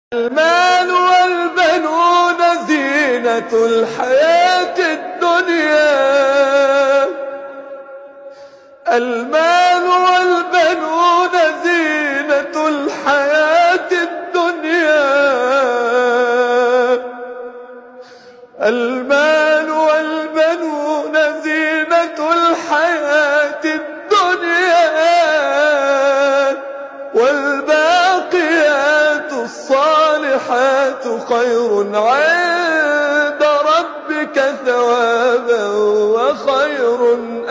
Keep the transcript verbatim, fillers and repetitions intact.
المال والبنون زينة الحياة الدنيا. المال والبنون زينة الحياة الدنيا. المال والبنون زينة الحياة الدنيا. والباقيات الصالحات خير عند ربك ثوابا وخير